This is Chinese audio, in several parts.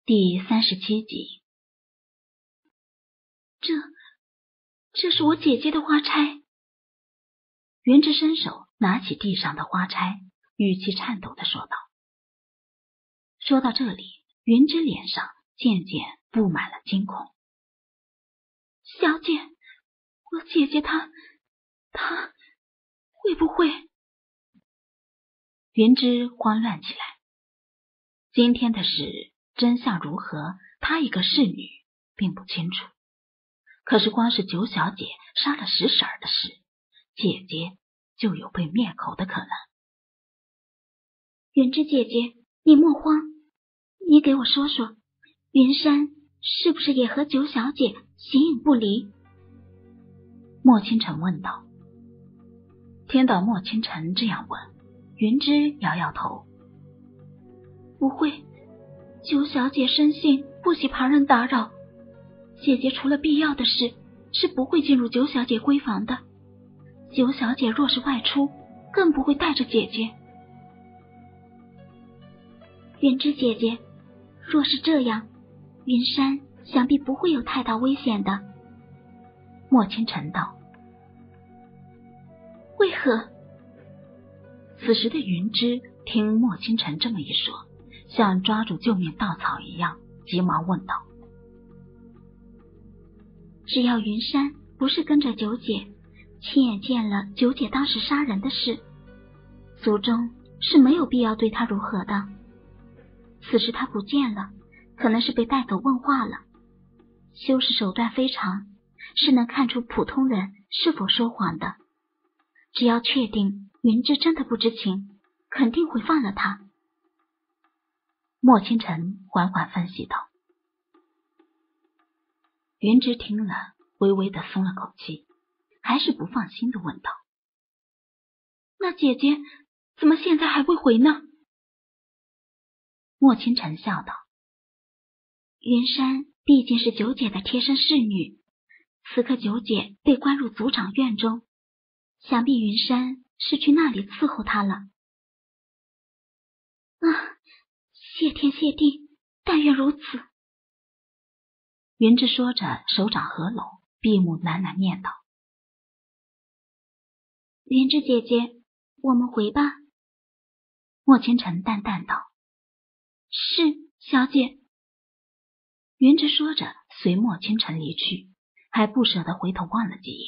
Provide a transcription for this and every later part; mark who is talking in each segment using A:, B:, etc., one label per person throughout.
A: 第37集。
B: 这是我姐姐的花钗。
A: 云芝伸手拿起地上的花钗，语气颤抖地说道。说到这里，云芝脸上渐渐布满了惊恐。
B: 小姐，我姐姐她会不会？
A: 云芝慌乱起来。今天的事真相如何，她一个侍女并不清楚。可是光是九小姐杀了石婶儿的事，姐姐就有被灭口的可能。
B: 云芝姐姐，你莫慌，你给我说说，云山是不是也和九小姐形影不离？
A: 莫倾城问道。听到莫倾城这样问，云芝摇摇头。
B: 不会，九小姐生性不喜旁人打扰，姐姐除了必要的事是不会进入九小姐闺房的。九小姐若是外出，更不会带着姐姐。云芝姐姐，若是这样，云山想必不会有太大危险的。
A: 莫倾城道。
B: 为何？
A: 此时的云芝听莫倾城这么一说，像抓住救命稻草一样，急忙问道。
B: 只要云山不是跟着九姐，亲眼见了九姐当时杀人的事，族中是没有必要对她如何的。此时她不见了，可能是被带走问话了。修士手段非常，是能看出普通人是否说谎的。只要确定云芝真的不知情，肯定会放了她。
A: 莫倾城缓缓分析道。云芝听了，微微的松了口气，还是不放心的问道：
B: 那姐姐怎么现在还未回呢？
A: 莫倾城笑道：
B: 云山毕竟是九姐的贴身侍女，此刻九姐被关入族长院中，想必云山是去那里伺候她了。谢天谢地，但愿如此。
A: 云芝说着，手掌合拢，闭目喃喃念叨。
B: 云芝姐姐，我们回吧。
A: 莫倾城淡淡道。
B: 是，小姐。
A: 云芝说着，随莫倾城离去，还不舍得回头望了几眼。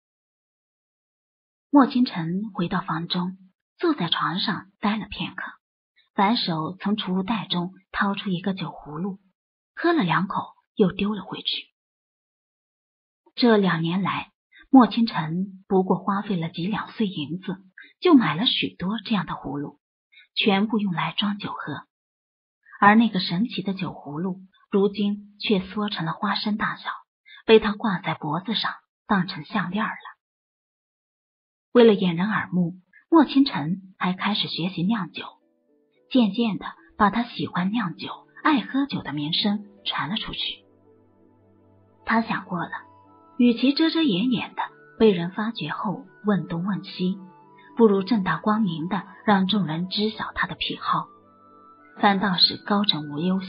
A: 莫倾城回到房中，坐在床上待了片刻，反手从储物袋中掏出一个酒葫芦，喝了2口，又丢了回去。这2年来，莫倾城不过花费了几两碎银子，就买了许多这样的葫芦，全部用来装酒喝。而那个神奇的酒葫芦，如今却缩成了花生大小，被他挂在脖子上，当成项链了。为了掩人耳目，莫倾城还开始学习酿酒，渐渐的把他喜欢酿酒、爱喝酒的名声传了出去。他想过了，与其遮遮掩掩的被人发觉后问东问西，不如正大光明的让众人知晓他的癖好，反倒是高枕无忧些。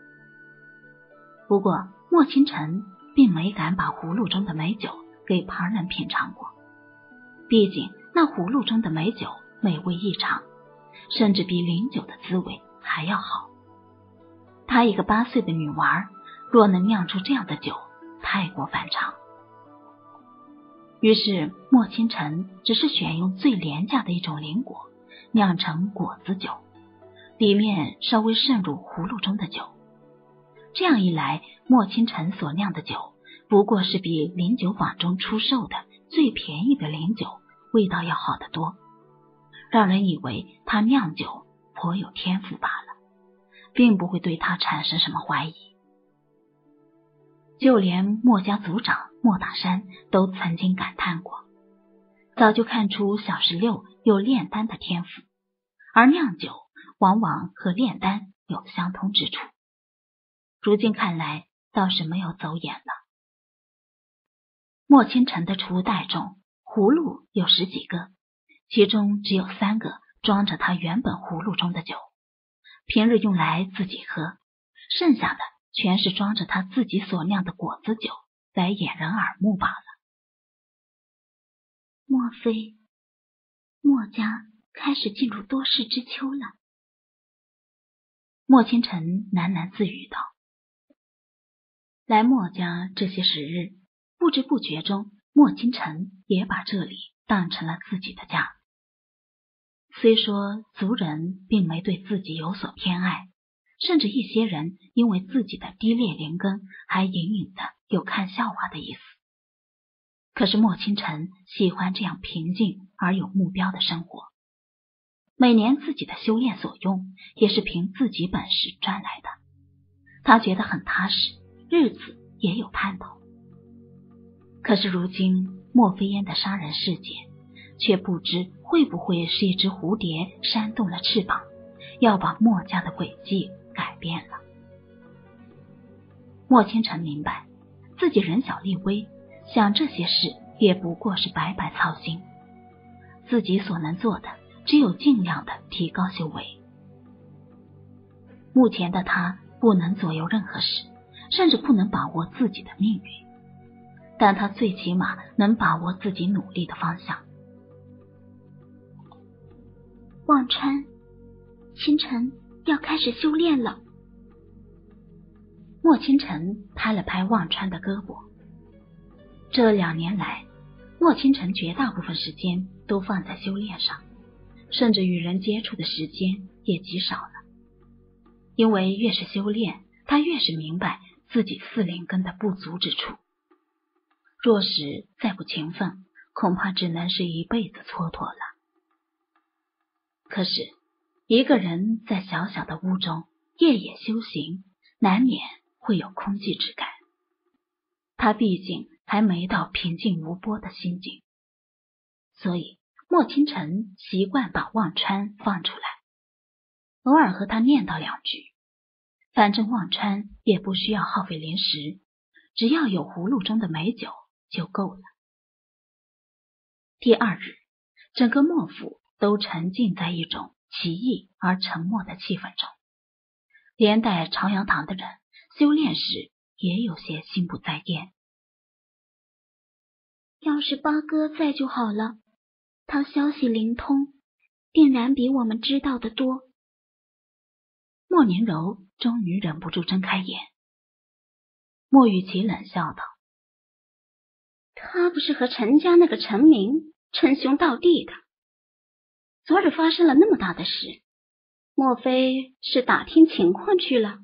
A: 不过莫倾城并没敢把葫芦中的美酒给旁人品尝过，毕竟那葫芦中的美酒美味异常，甚至比灵酒的滋味还要好。她一个8岁的女娃，若能酿出这样的酒，太过反常。于是莫倾城只是选用最廉价的一种灵果，酿成果子酒，里面稍微渗入葫芦中的酒。这样一来，莫倾城所酿的酒不过是比灵酒坊中出售的最便宜的灵酒味道要好得多，让人以为他酿酒颇有天赋罢了，并不会对他产生什么怀疑。就连莫家族长莫大山都曾经感叹过，早就看出小石榴有炼丹的天赋，而酿酒往往和炼丹有相通之处。如今看来倒是没有走眼了。莫倾城的储物袋中葫芦有10几个，其中只有3个装着他原本葫芦中的酒，平日用来自己喝， 剩下的全是装着他自己所酿的果子酒来掩人耳目罢了。
B: 莫非墨家开始进入多事之秋了？
A: 莫清晨喃喃自语道。来墨家这些时日，不知不觉中，莫清晨也把这里当成了自己的家。虽说族人并没对自己有所偏爱，甚至一些人因为自己的低劣灵根还隐隐的有看笑话的意思，可是莫清晨喜欢这样平静而有目标的生活。每年自己的修炼所用也是凭自己本事赚来的，他觉得很踏实，日子也有盼头。可是如今莫非烟的杀人事件，却不知会不会是一只蝴蝶扇动了翅膀，要把墨家的轨迹改变了。莫清晨明白自己人小力微，想这些事也不过是白白操心，自己所能做的只有尽量的提高修为。目前的他不能左右任何事，甚至不能把握自己的命运，但他最起码能把握自己努力的方向。
B: 忘川，清晨要开始修炼了。
A: 莫清晨拍了拍忘川的胳膊。这2年来，莫清晨绝大部分时间都放在修炼上，甚至与人接触的时间也极少了。因为越是修炼，他越是明白自己4灵根的不足之处。若是再不勤奋，恐怕只能是一辈子蹉跎了。可是一个人在小小的屋中夜夜修行，难免会有空寂之感。他毕竟还没到平静无波的心境，所以莫清晨习惯把忘川放出来，偶尔和他念叨2句。反正忘川也不需要耗费灵石，只要有葫芦中的美酒就够了。第2日，整个莫府都沉浸在一种奇异而沉默的气氛中，连带朝阳堂的人修炼时也有些心不在焉。
B: 要是八哥在就好了，他消息灵通，定然比我们知道的多。
A: 莫宁柔终于忍不住睁开眼。莫雨琪冷笑道：
B: 他不是和陈家那个陈明称兄道弟的，昨日发生了那么大的事，莫非是打听情况去了？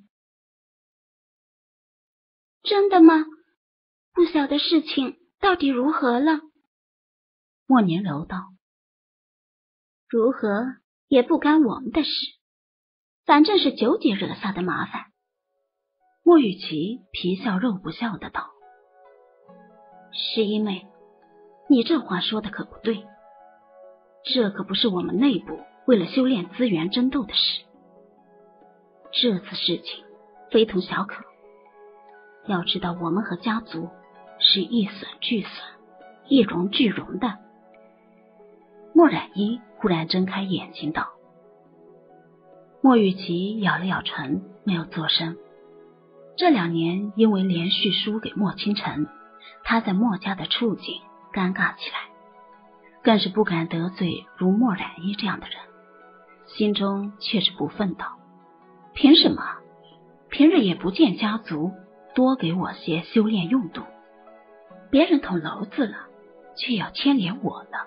B: 真的吗？不晓得事情到底如何了？
A: 莫宁柔道：
B: 如何也不干我们的事，反正是九姐惹下的麻烦。
A: 莫雨琪皮笑肉不笑的道：
B: 十一妹，你这话说的可不对，这可不是我们内部为了修炼资源争斗的事。这次事情非同小可，要知道我们和家族是一损俱损，一荣俱荣的。
A: 莫染衣忽然睁开眼睛道。莫雨琪咬了咬唇，没有作声。这2年因为连续输给莫清晨，他在莫家的处境尴尬起来，更是不敢得罪如莫染衣这样的人，心中却是不忿道：凭什么？平日也不见家族多给我些修炼用度，别人捅娄子了，却要牵连我了。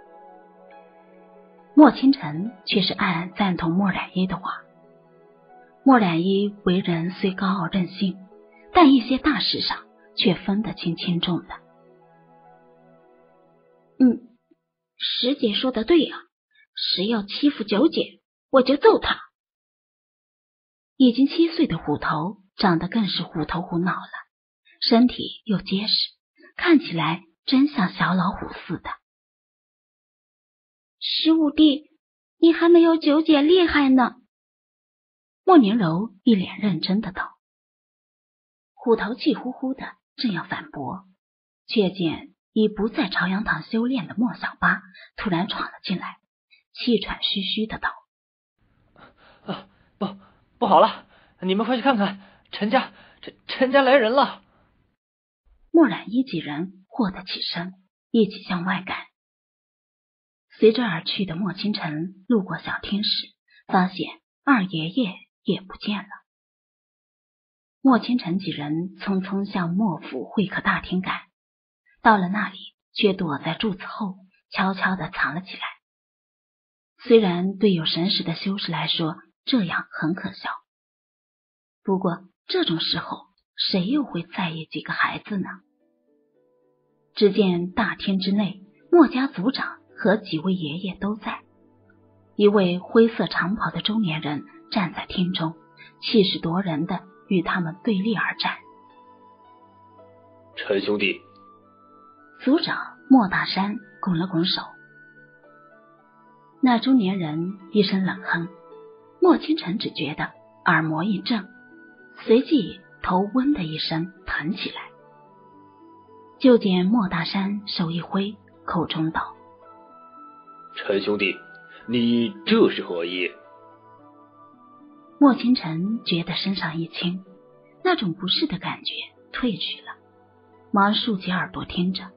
A: 莫清晨却是暗暗赞同莫染衣的话。莫染衣为人虽高傲任性，但一些大事上却分得清轻重的。
B: 十姐说的对啊，谁要欺负九姐，我就揍他。
A: 已经7岁的虎头长得更是虎头虎脑了，身体又结实，看起来真像小老虎似的。
B: 15弟，你还没有九姐厉害呢。
A: 莫宁柔一脸认真的道。虎头气呼呼的正要反驳，却见已不在朝阳堂修炼的莫小八突然闯了进来，气喘吁吁的道：
C: 不好了， 你们快去看看，陈家来人了。
A: 墨染衣几人霍得起身，一起向外赶。随着而去的莫清晨路过小厅时，发现二爷爷也不见了。莫清晨几人匆匆向莫府会客大厅赶，到了那里却躲在柱子后悄悄地藏了起来。虽然对有神识的修士来说这样很可笑，不过这种时候谁又会在意几个孩子呢？只见大厅之内，莫家族长和几位爷爷都在，一位灰色长袍的中年人站在厅中，气势夺人的与他们对立而战。
D: 陈兄弟，
A: 族长莫大山拱了拱手。那中年人一声冷哼，莫清晨只觉得耳膜一震，随即头嗡的一声疼起来。就见莫大山手一挥，口中道：
D: 陈兄弟，你这是何意？
A: 莫清晨觉得身上一轻，那种不适的感觉退去了，忙竖起耳朵听着。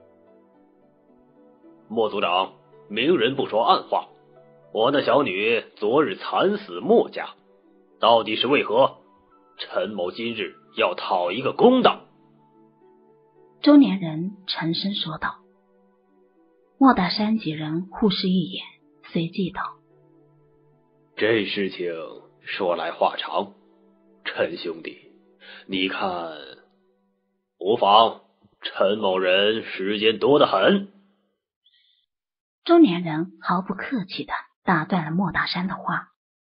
D: 莫族长，明人不说暗话，我那小女昨日惨死莫家，到底是为何？陈某今日要讨一个公道。
A: 中年人沉声说道。莫大山几人互视一眼，随即道：
D: 这事情说来话长，陈兄弟，你看，无妨，陈某人时间多得很。
A: 中年人毫不客气地打断了莫大山的话。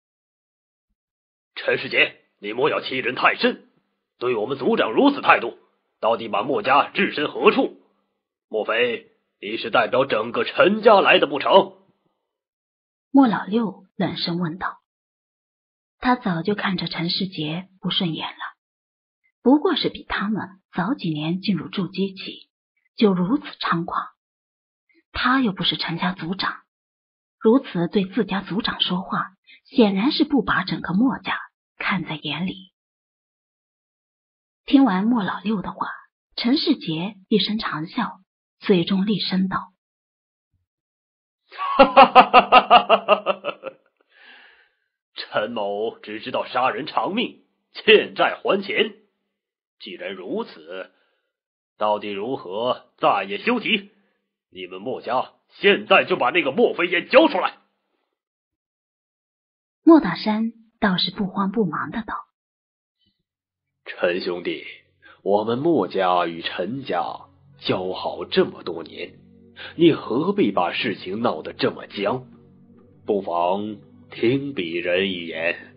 D: 陈世杰，你莫要欺人太甚，对我们族长如此态度，到底把莫家置身何处？莫非你是代表整个陈家来的不成？
A: 莫老六冷声问道。他早就看着陈世杰不顺眼了，不过是比他们早几年进入筑基期，就如此猖狂。他又不是陈家族长，如此对自家族长说话，显然是不把整个莫家看在眼里。听完莫老六的话，陈世杰一声长笑，嘴中厉声道：
D: 陈某只知道杀人偿命，欠债还钱。既然如此，到底如何再也休提？你们莫家现在就把那个莫非言交出来。
A: 莫大山倒是不慌不忙的道：
D: 陈兄弟，我们莫家与陈家交好这么多年，你何必把事情闹得这么僵？不妨听鄙人一言。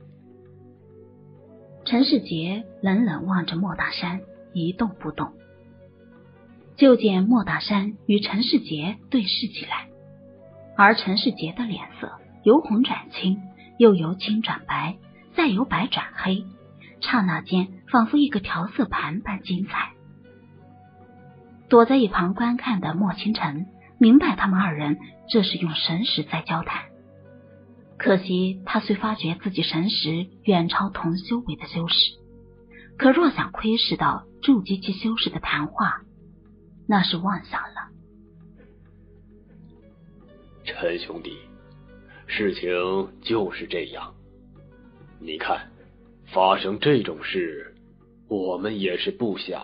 A: 陈世杰冷冷望着莫大山，一动不动。就见莫大山与陈世杰对视起来，而陈世杰的脸色由红转青，又由青转白，再由白转黑，刹那间仿佛一个调色盘般精彩。躲在一旁观看的莫清晨明白他们二人这是用神识在交谈，可惜他虽发觉自己神识远超同修为的修士，可若想窥视到筑基期修士的谈话，那是妄想了。
D: 陈兄弟，事情就是这样。你看，发生这种事，我们也是不想。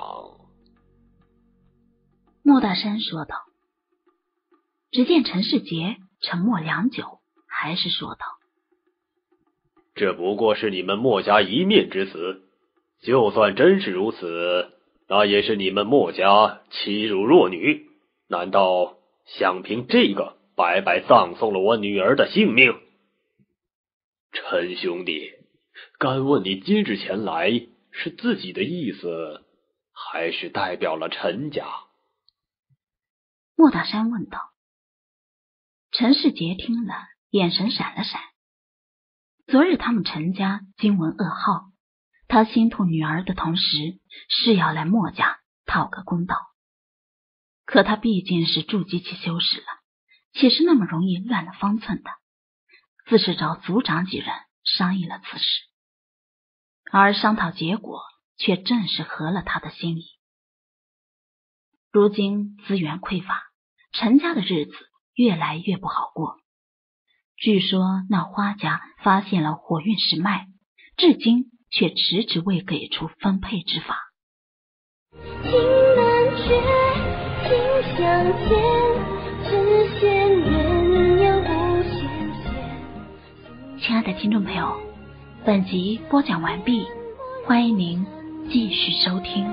A: 莫大山说道。只见陈世杰沉默良久，还是说道：
D: 这不过是你们莫家一面之词，就算真是如此，那也是你们莫家欺辱弱女，难道想凭这个白白葬送了我女儿的性命？陈兄弟，敢问你今日前来是自己的意思，还是代表了陈家？
A: 莫大山问道。陈世杰听了，眼神闪了闪。昨日他们陈家惊闻噩耗，他心痛女儿的同时，是要来莫家讨个公道。可他毕竟是筑基期修士了，岂是那么容易乱了方寸的？自是找族长几人商议了此事。 而商讨结果却正是合了他的心意。如今资源匮乏，陈家的日子越来越不好过。据说那花家发现了火运石脉，至今却迟迟未给出分配之法。
B: 情难绝，心相牵，只羡鸳鸯无限线。
A: 亲爱的听众朋友，本集播讲完毕，欢迎您继续收听。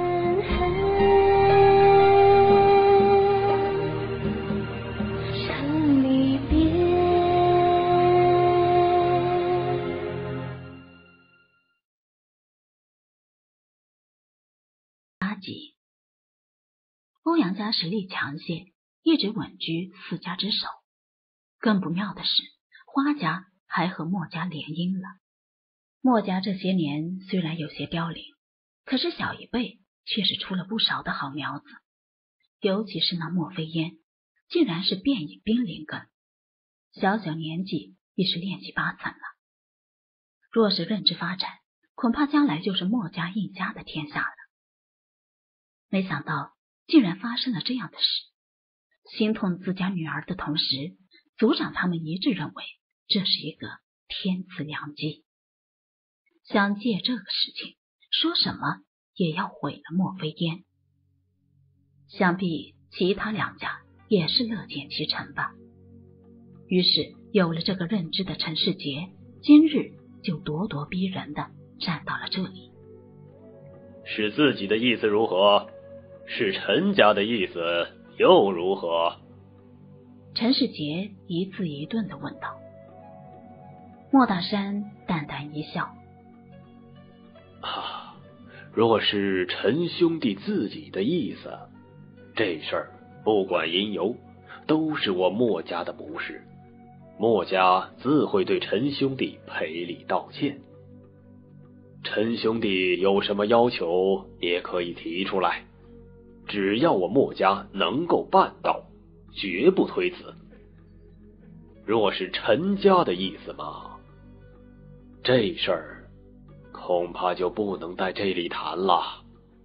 A: 欧阳家实力强些，一直稳居4家之首。更不妙的是，花家还和墨家联姻了。墨家这些年虽然有些凋零，可是小一辈却是出了不少的好苗子。尤其是那莫非烟，竟然是便以兵临根，小小年纪已是练习8层了。若是任之发展，恐怕将来就是墨家一家的天下了。没想到竟然发生了这样的事，心痛自家女儿的同时，族长他们一致认为这是一个天赐良机，想借这个事情说什么也要毁了莫非烟。想必其他2家也是乐见其成吧。于是有了这个认知的陈世杰，今日就咄咄逼人的站到了这里。
D: 是自己的意思如何？是陈家的意思又如何？
A: 陈世杰一字一顿地问道。莫大山淡淡一笑，
D: 若是陈兄弟自己的意思，这事儿不管因由，都是我莫家的不是，莫家自会对陈兄弟赔礼道歉。陈兄弟有什么要求也可以提出来，只要我莫家能够办到，绝不推辞。若是陈家的意思嘛，这事儿恐怕就不能在这里谈了。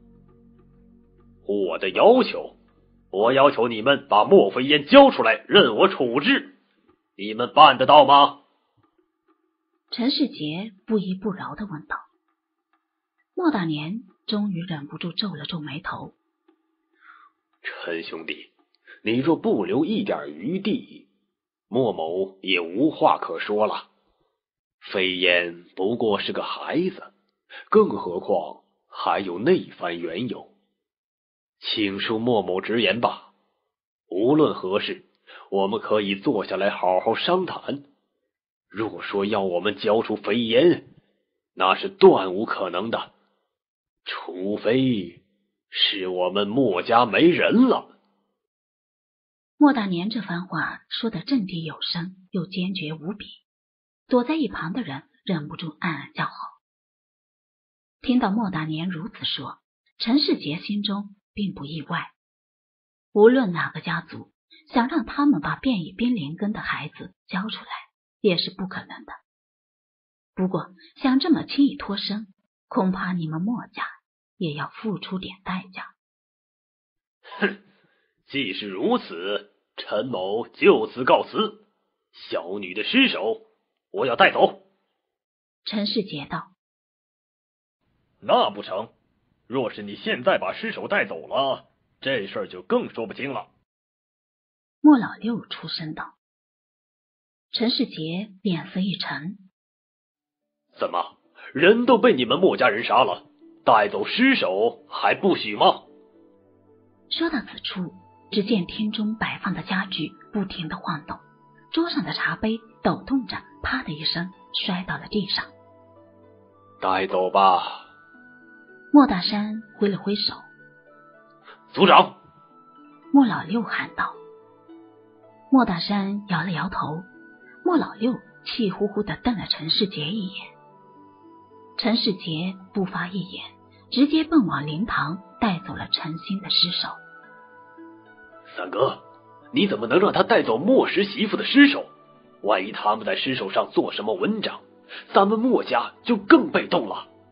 D: 我的要求，我要求你们把莫非烟交出来，任我处置，你们办得到吗？
A: 陈世杰不依不饶地问道。莫大年终于忍不住皱了皱眉头。
D: 陈兄弟，你若不留一点余地，莫某也无话可说了。飞烟不过是个孩子，更何况还有那番缘由。请恕莫某直言吧，无论何事，我们可以坐下来好好商谈。若说要我们交出飞烟，那是断无可能的，除非是我们莫家没人了。
A: 莫大年这番话说得掷地有声，又坚决无比，躲在一旁的人忍不住暗暗叫好。听到莫大年如此说，陈世杰心中并不意外。无论哪个家族想让他们把便以兵临根的孩子交出来，也是不可能的。不过想这么轻易脱身，恐怕你们莫家也要付出点代价。
D: 哼，既是如此，陈某就此告辞。小女的尸首我要带走。
A: 陈世杰道。
E: 那不成，若是你现在把尸首带走了，这事儿就更说不清了。
A: 莫老六出声道。陈世杰脸色一沉。
D: 怎么，人都被你们莫家人杀了，带走尸首还不许吗？
A: 说到此处，只见厅中摆放的家具不停地晃动，桌上的茶杯抖动着，啪的一声摔到了地上。
D: 带走吧。
A: 莫大山挥了挥手。
D: 族长！
A: 莫老六喊道。莫大山摇了摇头，莫老六气呼呼地瞪了陈世杰一眼。陈世杰不发一言，直接奔往灵堂，带走了陈兴的尸首。
D: 三哥，你怎么能让他带走莫氏媳妇的尸首？万一他们在尸首上做什么文章，咱们莫家就更被动了。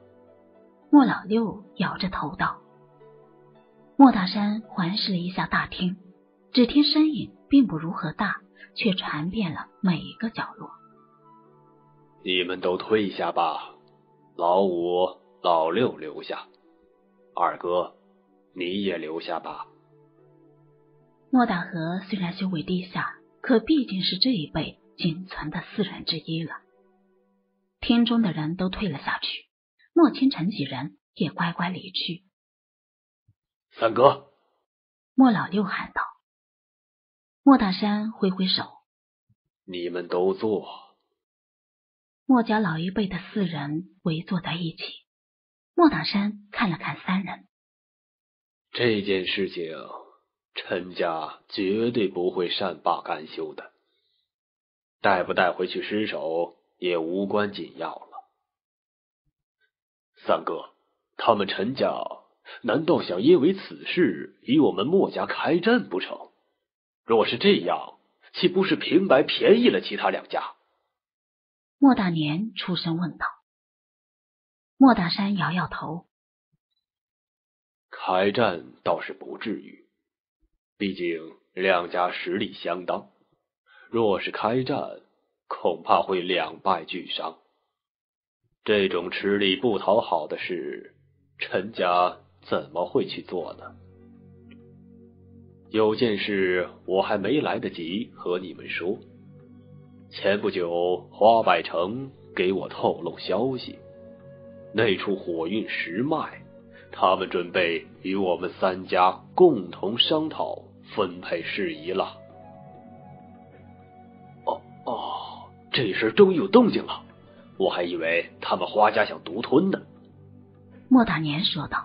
A: 莫老六摇着头道。莫大山环视了一下大厅，只听声音并不如何大，却传遍了每一个角落。
D: 你们都退下吧，老五、老六留下，二哥你也留下吧。
A: 莫大河虽然修为低下，可毕竟是这一辈仅存的4人之一了。厅中的人都退了下去，莫清晨几人也乖乖离去。
D: 三哥，
A: 莫老六喊道。莫大山挥挥手，
D: 你们都坐。
A: 莫家老一辈的4人围坐在一起。莫大山看了看3人，
D: 这件事情陈家绝对不会善罢甘休的，带不带回去尸首也无关紧要了。三哥，他们陈家难道想因为此事与我们莫家开战不成？若是这样，岂不是平白便宜了其他2家？
A: 莫大年出声问道。莫大山摇摇头，
D: 开战倒是不至于，毕竟2家实力相当，若是开战，恐怕会两败俱伤。这种吃力不讨好的事，陈家怎么会去做呢？有件事我还没来得及和你们说。前不久花柏城给我透露消息，那处火运石脉，他们准备与我们3家共同商讨分配事宜了。这事终于有动静了，我还以为他们花家想独吞呢。
A: 莫大年说道。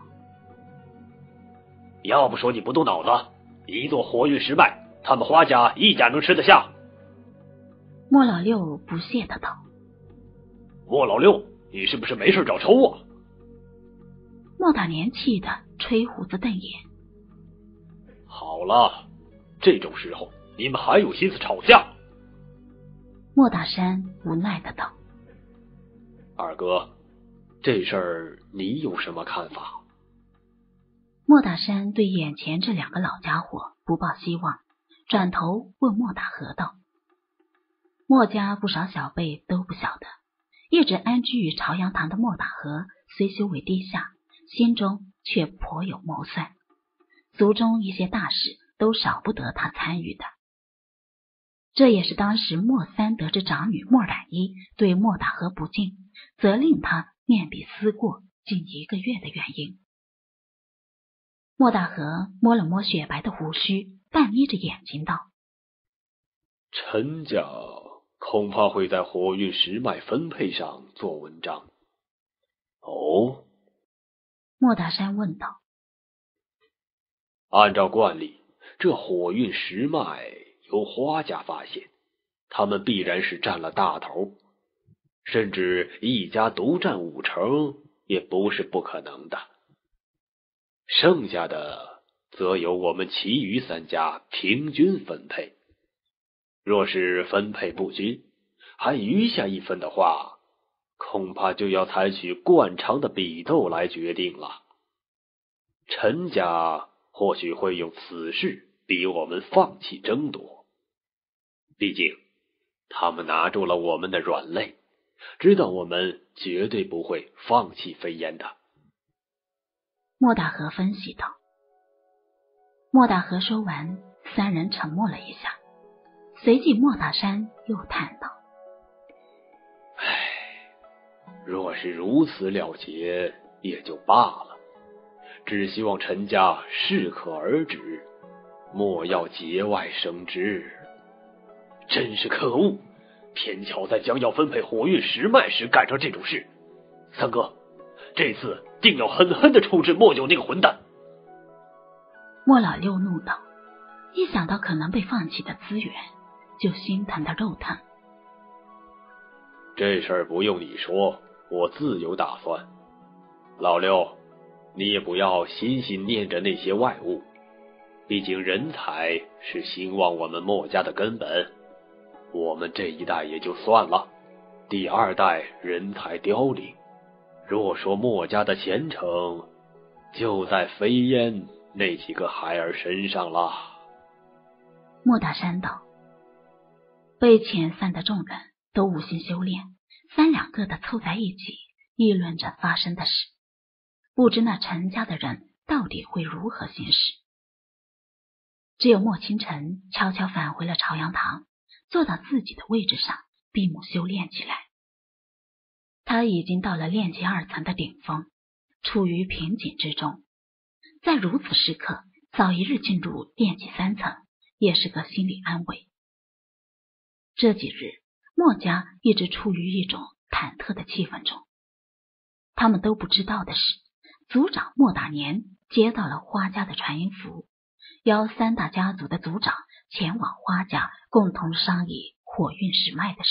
D: 要不说你不动脑子，一座火运石脉，他们花家一家能吃得下？
A: 莫老六不屑的道。
D: 莫老六，你是不是没事找抽啊？
A: 莫大年气得吹胡子瞪眼。
D: 好了，这种时候你们还有心思吵架？
A: 莫大山无奈的道。
D: 二哥，这事儿你有什么看法？
A: 莫大山对眼前这2个老家伙不抱希望，转头问莫大河道。莫家不少小辈都不晓得，一直安居于朝阳堂的莫大河虽修为低下，心中却颇有谋算，族中一些大事都少不得他参与的。这也是当时莫三得知长女莫染衣对莫大河不敬，责令他面壁思过近1个月的原因。莫大河摸了摸雪白的胡须，半眯着眼睛道：
D: 陈家恐怕会在火运石脉分配上做文章。哦？
A: 莫大山问道。
D: 按照惯例，这火运石脉由花家发现，他们必然是占了大头，甚至一家独占5成也不是不可能的。剩下的则由我们其余3家平均分配。若是分配不均，还余下1分的话，恐怕就要采取惯常的比斗来决定了。陈家或许会用此事逼我们放弃争夺，毕竟他们拿住了我们的软肋，知道我们绝对不会放弃飞燕的。
A: 莫大河分析道。莫大河说完，3人沉默了一下，随即莫大山又叹道：
D: 若是如此了结也就罢了，只希望陈家适可而止，莫要节外生枝。真是可恶，偏巧在将要分配火运石脉时赶上这种事。三哥，这次定要狠狠地处置莫九那个混蛋。
A: 莫老六怒道，一想到可能被放弃的资源，就心疼的肉疼。
D: 这事儿不用你说，我自有打算。老六，你也不要心心念着那些外物，毕竟人才是兴旺我们莫家的根本。我们这一代也就算了，第2代人才凋零， 若说墨家的前程就在飞燕那几个孩儿身上了。
A: 莫大山道。被遣散的众人都无心修炼，三两个的凑在一起议论着发生的事，不知那陈家的人到底会如何行事。只有莫清晨悄悄返回了朝阳堂，坐到自己的位置上，闭目修炼起来。他已经到了炼气2层的顶峰，处于瓶颈之中，在如此时刻早一日进入炼气3层，也是个心理安慰。这几日墨家一直处于一种忐忑的气氛中。他们都不知道的是，族长莫大年接到了花家的传音符，邀3大家族的族长前往花家共同商议火运始脉的事。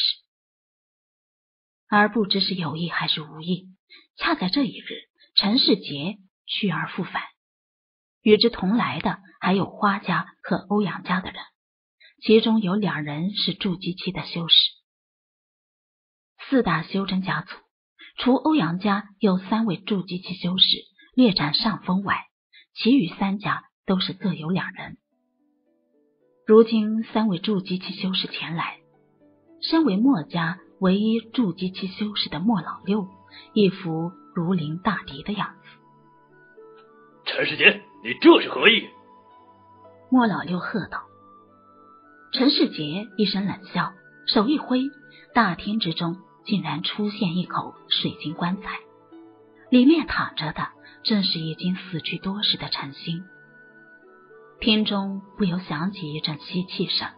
A: 而不知是有意还是无意，恰在这一日，陈世杰去而复返。与之同来的还有花家和欧阳家的人，其中有2人是筑基期的修士。4大修真家族，除欧阳家有3位筑基期修士略占上风外，其余3家都是各有2人。如今3位筑基期修士前来，身为墨家唯一筑基期修士的莫老六，一副如临大敌的样子。
E: 陈世杰，你这是何意？
A: 莫老六喝道。陈世杰一声冷笑，手一挥，大厅之中竟然出现一口水晶棺材，里面躺着的正是已经死去多时的陈星。厅中不由响起一阵吸气声。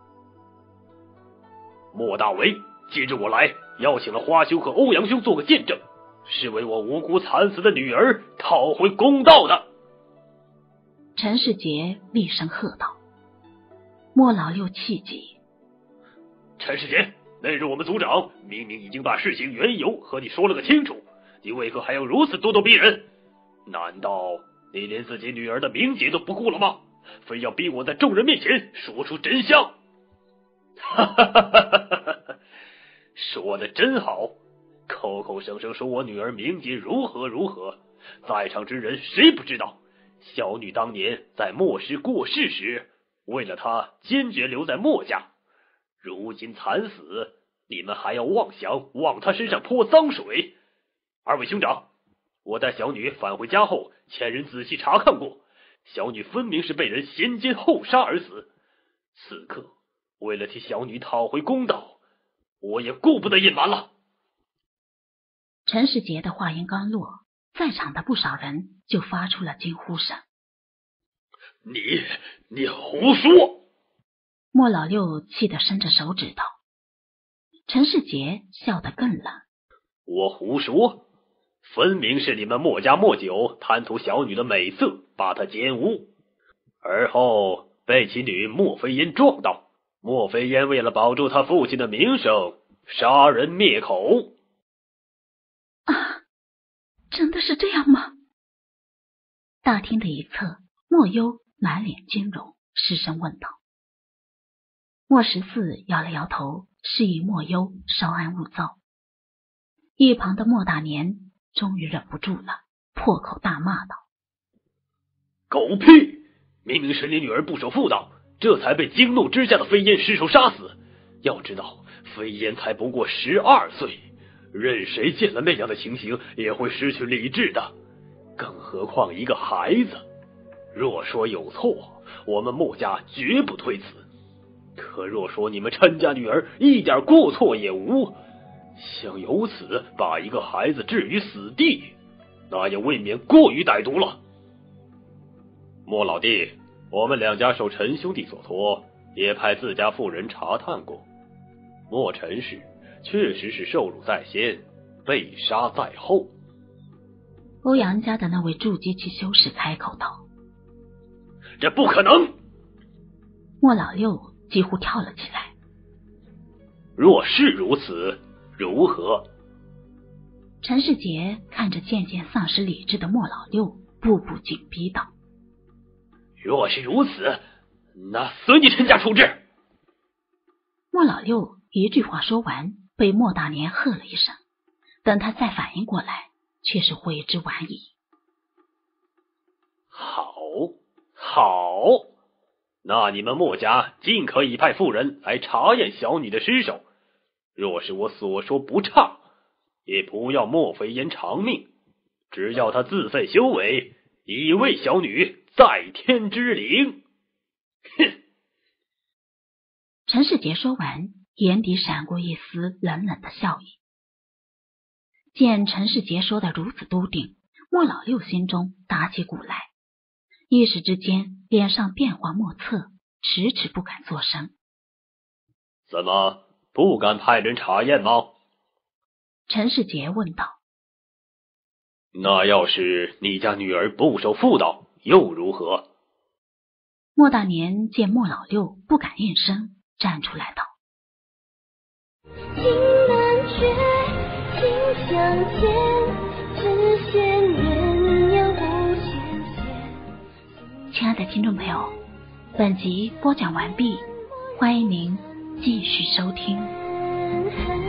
E: 莫大为，接着我来，邀请了花兄和欧阳兄做个见证，是为我无辜惨死的女儿讨回公道的。
A: 陈世杰厉声喝道。莫老六气急。
E: 陈世杰，那日我们族长明明已经把事情缘由和你说了个清楚，你为何还要如此咄咄逼人？难道你连自己女儿的名节都不顾了吗？非要逼我在众人面前说出真相？哈哈哈哈哈！说的真好，口口声声说我女儿名节如何如何，在场之人谁不知道？小女当年在墨师过世时，为了她坚决留在墨家，如今惨死，你们还要妄想往她身上泼脏水？二位兄长，我带小女返回家后，前人仔细查看过，小女分明是被人先奸后杀而死。此刻为了替小女讨回公道，我也顾不得隐瞒了。
A: 陈世杰的话音刚落，在场的不少人就发出了惊呼声。
E: 你胡说！
A: 莫老六气得伸着手指头。陈世杰笑得更冷。
E: 我胡说？分明是你们墨家墨九贪图小女的美色，把她奸污，而后被其女莫飞烟撞到。莫飞烟为了保住他父亲的名声，杀人灭口。
B: 啊，真的是这样吗？
A: 大厅的一侧，莫幽满脸惊容，失声问道。莫十四摇了摇头，示意莫幽稍安勿躁。一旁的莫大年终于忍不住了，破口大骂道：
E: 狗屁！明明是你女儿不守妇道，这才被惊怒之下的飞燕失手杀死。要知道，飞燕才不过12岁，任谁见了那样的情形也会失去理智的，更何况一个孩子。若说有错，我们墨家绝不推辞。可若说你们陈家女儿一点过错也无，想由此把一个孩子置于死地，那也未免过于歹毒了。
D: 莫老弟，我们两家受陈兄弟所托，也派自家妇人查探过，莫陈氏确实是受辱在先，被杀在后。
A: 欧阳家的那位筑基期修士开口道：
E: 这不可能！
A: 莫老六几乎跳了起来。
E: 若是如此，如何？
A: 陈世杰看着渐渐丧失理智的莫老六，步步紧逼道：
E: 若是如此，那随你陈家处置。
A: 莫老六一句话说完，被莫大年喝了一声。等他再反应过来， 却是悔之晚矣。
D: 好，那你们墨家尽可以派妇人来查验小女的尸首，若是我所说不差，也不要莫非言偿命，只要她自废修为，以为小女在天之灵。哼！
A: 陈世杰说完，眼底闪过一丝冷冷的笑意。见陈世杰说的如此笃定，莫老六心中打起鼓来，一时之间脸上变化莫测，迟迟不敢作声。
D: 怎么不敢派人查验吗？
A: 陈世杰问道。
D: 那要是你家女儿不守妇道，又如何？
A: 莫大年见莫老六不敢应声，站出来道：
B: 情难绝，心相牵，只羡鸳鸯不羡仙。
A: 亲爱的听众朋友，本集播讲完毕，欢迎您继续收听。